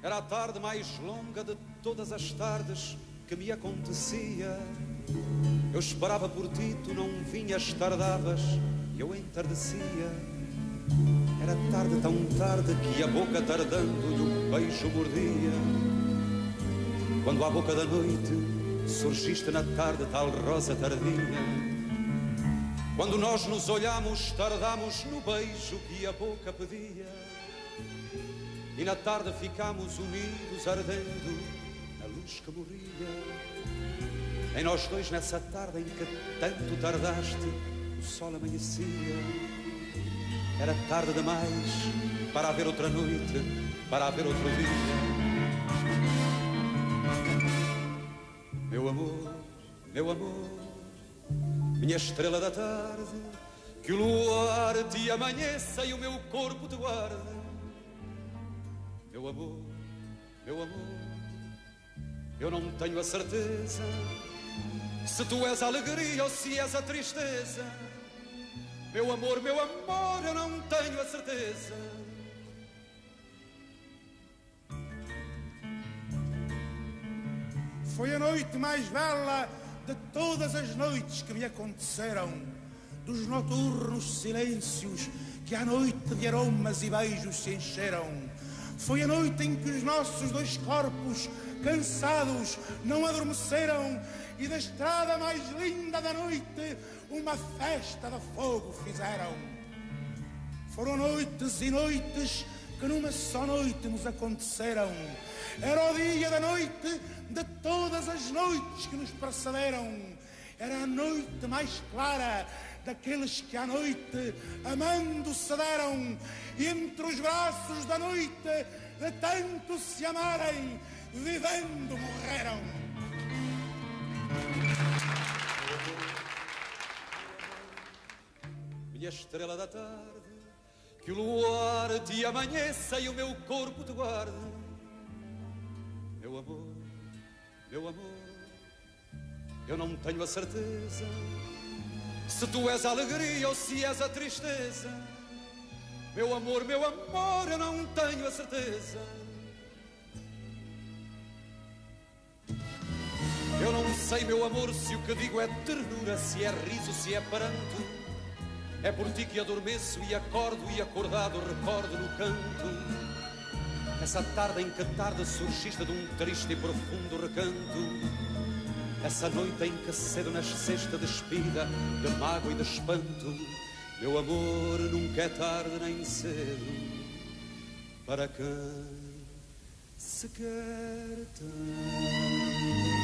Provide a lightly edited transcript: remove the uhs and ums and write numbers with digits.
Era a tarde mais longa de todas as tardes que me acontecia. Eu esperava por ti, tu não vinhas, tardavas, e eu entardecia. Era tarde, tão tarde, que a boca tardando-lhe o beijo mordia. Quando à boca da noite surgiste na tarde, tal rosa tardia. Quando nós nos olhamos, tardamos no beijo que a boca pedia. E na tarde ficámos unidos, ardendo na luz que morria. Em nós dois, nessa tarde em que tanto tardaste, o sol amanhecia. Era tarde demais para haver outra noite, para haver outro dia. Meu amor, minha estrela da tarde, que o luar te amanheça e o meu corpo te guarde. Meu amor, eu não tenho a certeza se tu és a alegria ou se és a tristeza. Meu amor, eu não tenho a certeza. Foi a noite mais bela de todas as noites que me aconteceram, dos noturnos silêncios que à noite de aromas e beijos se encheram. Foi a noite em que os nossos dois corpos, cansados, não adormeceram e da estrada mais linda da noite uma festa de fogo fizeram. Foram noites e noites que numa só noite nos aconteceram. Era o dia da noite de todas as noites que nos precederam. Era a noite mais clara daqueles que à noite, amando, se deram. E entre os braços da noite, de tanto se amarem, vivendo morreram. Minha estrela da tarde, que o luar te amanheça e o meu corpo te guarde. Meu amor, eu não tenho a certeza se tu és a alegria ou se és a tristeza. Meu amor, eu não tenho a certeza. Eu não sei, meu amor, se o que digo é ternura, se é riso, se é pranto. É por ti que adormeço e acordo e acordado recordo no canto. Essa tarde em que tarde surgiste de um triste e profundo recanto. Essa noite em que cedo nasceste despida de mágoa e de espanto. Meu amor, nunca é tarde nem cedo para quem se quer tanto.